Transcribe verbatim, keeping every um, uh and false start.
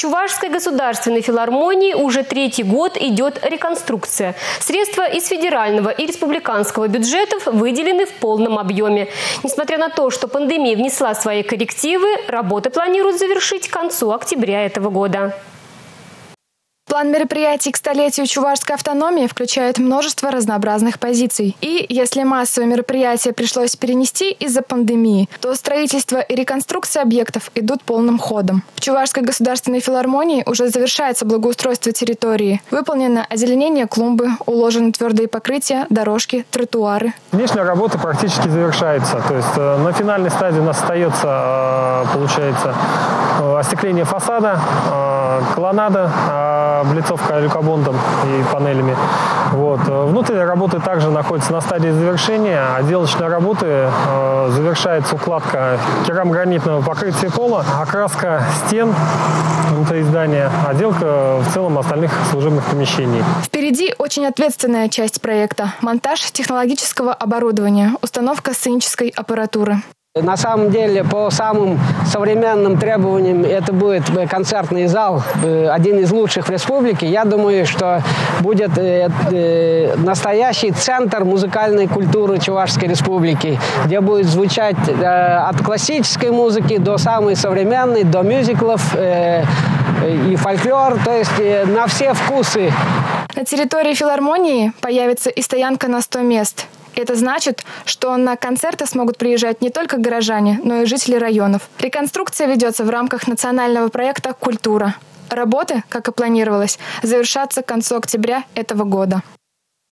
Чувашской государственной филармонии уже третий год идет реконструкция. Средства из федерального и республиканского бюджетов выделены в полном объеме. Несмотря на то, что пандемия внесла свои коррективы, работы планируют завершить к концу октября этого года. План мероприятий к столетию чувашской автономии включает множество разнообразных позиций. И если массовые мероприятия пришлось перенести из-за пандемии, то строительство и реконструкция объектов идут полным ходом. В Чувашской государственной филармонии уже завершается благоустройство территории. Выполнено озеленение клумбы, уложены твердые покрытия, дорожки, тротуары. Внешняя работа практически завершается. То есть на финальной стадии у нас остается, получается, остекление фасада, колоннада, облицовка люкобондом и панелями. Вот. Внутренняя работа также находится на стадии завершения. Отделочные работы э, завершается укладка керамогранитного покрытия пола, окраска стен внутри здания, отделка в целом остальных служебных помещений. Впереди очень ответственная часть проекта – монтаж технологического оборудования, установка сценической аппаратуры. На самом деле, по самым современным требованиям, это будет концертный зал, один из лучших в республике. Я думаю, что будет настоящий центр музыкальной культуры Чувашской республики, где будет звучать от классической музыки до самой современной, до мюзиклов и фольклор, то есть на все вкусы. На территории филармонии появится и стоянка на сто мест. Это значит, что на концерты смогут приезжать не только горожане, но и жители районов. Реконструкция ведется в рамках национального проекта «Культура». Работы, как и планировалось, завершатся к концу октября этого года.